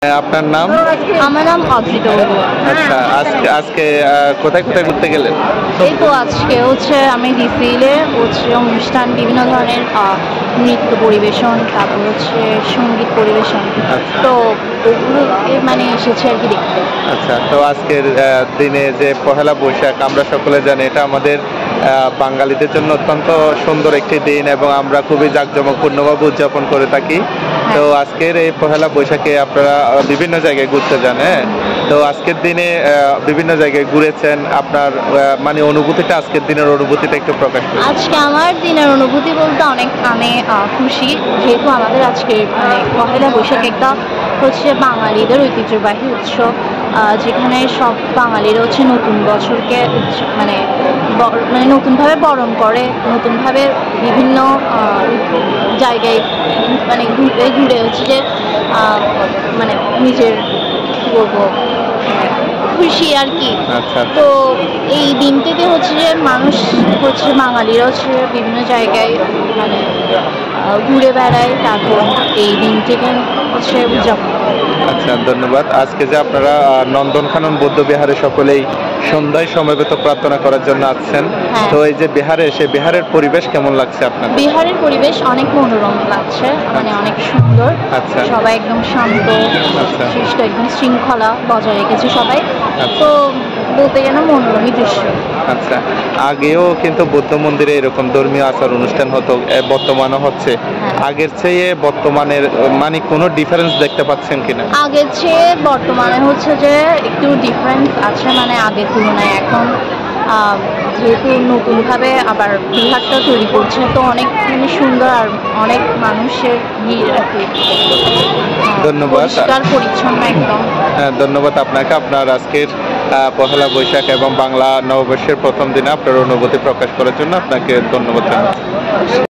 আপনার নাম? আমার নাম অদ্রিতা বড়ুয়া। আচ্ছা, আজকে কোথায় কোথায় ঘুরতে গেলেন? এই তো আজকে আমি ডিসিলে অনুষ্ঠান বিভিন্ন ধরনের নৃত্য পরিবেশন, তারপর সঙ্গীত পরিবেশন। আচ্ছা। তো ওগুলোকে এসেছি আর কি দেখতে। আচ্ছা, তো আজকের দিনে যে পহেলা বৈশাখ আমরা সকলে জানি এটা আমাদের বাঙালিদের জন্য অত্যন্ত সুন্দর একটি দিন এবং আমরা খুবই জাঁকজমকপূর্ণভাবে উদযাপন করে থাকি। তো আজকের এই পহেলা বৈশাখে আপনারা বিভিন্ন জায়গায় ঘুরতে যান, হ্যাঁ? তো আজকের দিনে বিভিন্ন জায়গায় ঘুরেছেন, আপনার অনুভূতিটা, আজকের দিনের অনুভূতিটা একটু প্রকাশ করুন। আজকে আমার দিনের অনুভূতি বলতে অনেক আমি খুশি, যেহেতু আমাদের আজকে পহেলা বৈশাখ একটা বাঙালিদের ঐতিহ্যবাহী উৎসব, যেখানে সব বাঙালিরা নতুন বছরকে নতুনভাবে বরণ করে, নতুনভাবে বিভিন্ন জায়গায় ঘুরে ঘুরে নিজের কি বলবো খুশি আর কি। আচ্ছা। তো এই দিনটিতে মানুষ বাঙালিরা বিভিন্ন জায়গায় ঘুরে বেড়ায়, তারপর এই দিনটিকে উদযাপন করে। আচ্ছা, ধন্যবাদ। আজকে যে আপনারা নন্দনকানন বৌদ্ধ বিহারে সকলেই সন্ধ্যায় সমবেত প্রার্থনা করার জন্য আসছেন, তো এই যে বিহারে, সেই বিহারের পরিবেশ কেমন লাগছে আপনার? বিহারের পরিবেশ অনেক মনোরম লাগছে, অনেক সুন্দর। আচ্ছা। সবাই একদম শান্ত, আচ্ছা। শিষ্ট, একদম শৃঙ্খলা বজায় রেখেছে সবাই। তো বলতে গেলে মনোরমই দৃশ্য। আচ্ছা, আগেও কিন্তু বৌদ্ধ মন্দিরে এরকম ধর্মীয় আচার অনুষ্ঠান হতো, বর্তমানও হচ্ছে। আগের চেয়ে বর্তমানের কোনো ডিফারেন্স দেখতে পাচ্ছেন কিনা? আগের চেয়ে বর্তমানে যে একটু ডিফারেন্স আছে, আগের তুলনায় এখন যেহেতু নতুনভাবে আবার বিহারটা তৈরি করছে, তো অনেক সুন্দর আর অনেক মানুষের ভিড় আর কি। ধন্যবাদ। পরিষ্কার পরিচ্ছন্ন একদম। ধন্যবাদ আপনাকে, আপনার আজকের পহেলা বৈশাখ এবং বাংলা নববর্ষের প্রথম দিনে আপনার অনুভূতি প্রকাশ করার জন্য আপনাকে ধন্যবাদ জানাচ্ছি।